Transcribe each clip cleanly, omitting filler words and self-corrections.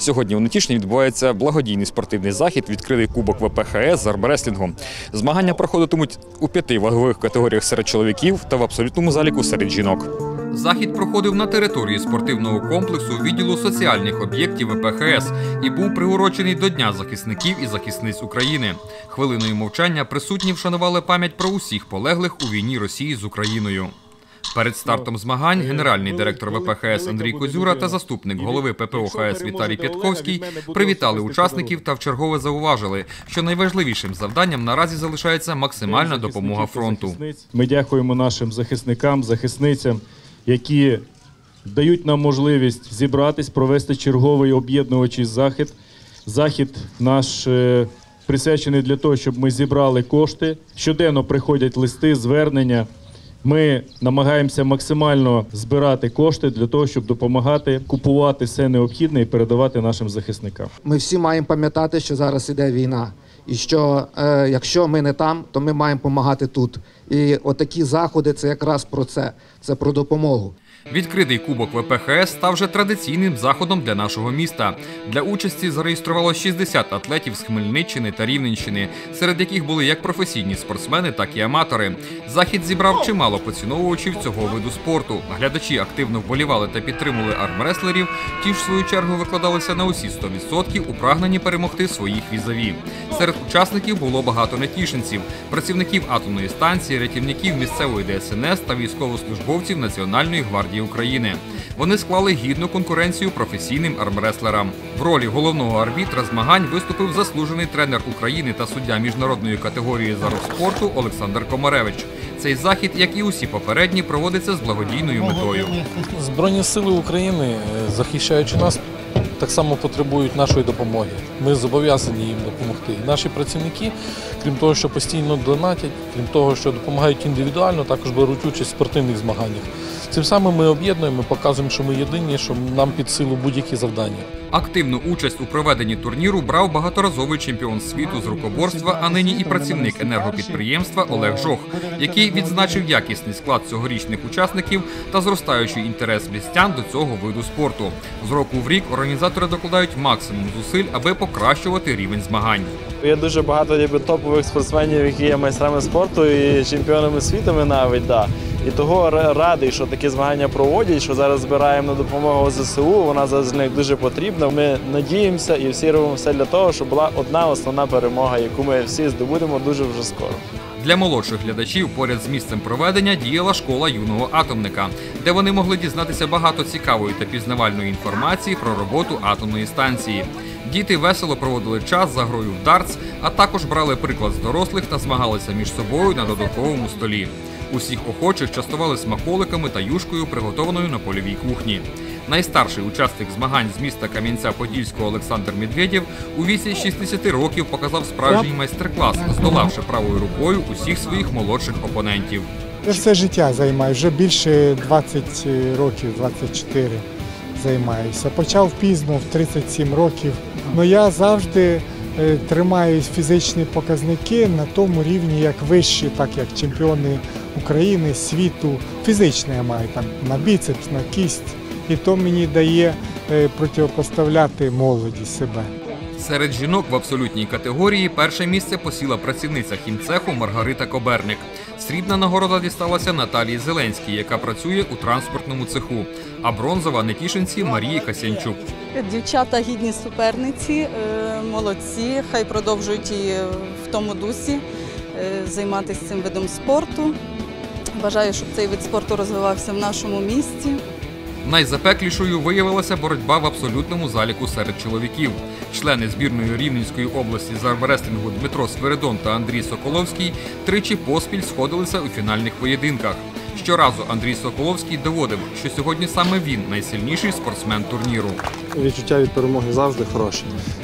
Сьогодні у Нетішині відбувається благодійний спортивний захід «Відкритий кубок ВПХС з армреслінгу». Змагання проходитимуть у 5 вагових категоріях серед чоловіків та в абсолютному заліку серед жінок. Захід проходив на території спортивного комплексу відділу соціальних об'єктів ВПХС і був приурочений до Дня захисників і захисниць України. Хвилиною мовчання присутні вшанували пам'ять про усіх полеглих у війні Росії з Україною. Перед стартом змагань генеральний директор ВПХС Андрій Козюра та заступник голови ППО-ХС Віталій П'ятковський привітали учасників та вчергове зауважили, що найважливішим завданням наразі залишається максимальна допомога фронту. Ми дякуємо нашим захисникам, захисницям, які дають нам можливість зібратись, провести черговий об'єднувачий захід. Захід наш присвячений для того, щоб ми зібрали кошти. Щоденно приходять листи, звернення. Ми намагаємося максимально збирати кошти для того, щоб допомагати, купувати все необхідне і передавати нашим захисникам. Ми всі маємо пам'ятати, що зараз іде війна. І що якщо ми не там, то ми маємо допомагати тут. І отакі заходи – це якраз про це. Це про допомогу. Відкритий кубок ВПХС став вже традиційним заходом для нашого міста. Для участі зареєструвало 60 атлетів з Хмельниччини та Рівненщини, серед яких були як професійні спортсмени, так і аматори. Захід зібрав чимало поціновувачів цього виду спорту. Глядачі активно вболівали та підтримували армреслерів, ті ж в свою чергу викладалися на усі 100% у прагненні перемогти своїх візаві. Серед учасників було багато нетішинців, працівників атомної станції, рятівників місцевої ДСНС та військовослужбовців Національної гвардії України. Вони склали гідну конкуренцію професійним армреслерам. В ролі головного арбітра змагань виступив заслужений тренер України та суддя міжнародної категорії з армспорту Олександр Комаревич. Цей захід, як і усі попередні, проводиться з благодійною метою. Збройні сили України, захищаючи нас, так само потребують нашої допомоги. Ми зобов'язані їм допомогти. Наші працівники, крім того, що постійно донатять, крім того, що допомагають індивідуально, також беруть участь в спортивних змаганнях. Цим самим ми об'єднуємо, показуємо, що ми єдині, що нам під силу будь-які завдання. Активну участь у проведенні турніру брав багаторазовий чемпіон світу з рукоборства, а нині і працівник енергопідприємства Олег Жох, який відзначив якісний склад цьогорічних учасників та зростаючий інтерес містян до цього виду спорту. З року в рік організатори докладають максимум зусиль, аби покращувати рівень змагань. Є дуже багато топових спортсменів, які є майстрами спорту і чемпіонами світу навіть. І того радий, що такі змагання проводять, що зараз збираємо на допомогу ЗСУ, вона зараз для них дуже потрібна. Ми надіємося і всі робимо все для того, щоб була одна основна перемога, яку ми всі здобудемо дуже вже скоро. Для молодших глядачів поряд з місцем проведення діяла школа юного атомника, де вони могли дізнатися багато цікавої та пізнавальної інформації про роботу атомної станції. Діти весело проводили час за грою в дартс, а також брали приклад з дорослих та змагалися між собою на додатковому столі. Усіх охочих частували смаколиками та юшкою, приготованою на польовій кухні. Найстарший учасник змагань з міста Кам'янця-Подільського Олександр Медведєв у віці 60 років показав справжній майстер-клас, здолавши правою рукою усіх своїх молодших опонентів. Я все життя займаю, вже більше 20 років, 24 займаюся. Почав пізно, в 37 років. Але я завжди тримаю фізичні показники на тому рівні, як вищі, так як чемпіони України, світу. Фізичне я маю там на біцепс, на кість. І то мені дає протипоставляти молоді себе. Серед жінок в абсолютній категорії перше місце посіла працівниця хімцеху Маргарита Коберник. Срібна нагорода дісталася Наталії Зеленській, яка працює у транспортному цеху, а бронзова – нетішинці Марії Касянчук. Дівчата гідні суперниці, молодці, хай продовжують і в тому дусі займатися цим видом спорту. Бажаю, щоб цей вид спорту розвивався в нашому місті. Найзапеклішою виявилася боротьба в абсолютному заліку серед чоловіків. Члени збірної Рівненської області з армреслінгу Дмитро Свиридон та Андрій Соколовський тричі поспіль сходилися у фінальних поєдинках. Щоразу Андрій Соколовський доводив, що сьогодні саме він найсильніший спортсмен турніру. Відчуття від перемоги завжди хороші.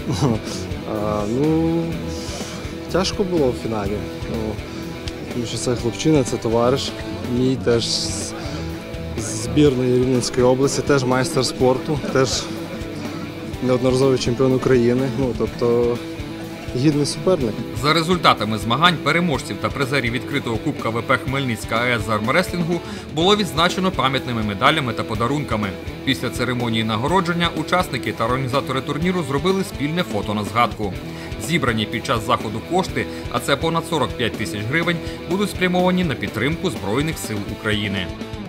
Тяжко було в фіналі, тому що це хлопчина, це товариш, мій теж з збірної Рівненської області, теж майстер спорту, теж неодноразовий чемпіон України. Тобто гідний суперник. За результатами змагань переможців та призерів відкритого Кубка ВП Хмельницька АЕС з армреслінгу було відзначено пам'ятними медалями та подарунками. Після церемонії нагородження учасники та організатори турніру зробили спільне фото на згадку. Зібрані під час заходу кошти, а це понад 45 тисяч гривень, будуть спрямовані на підтримку Збройних сил України.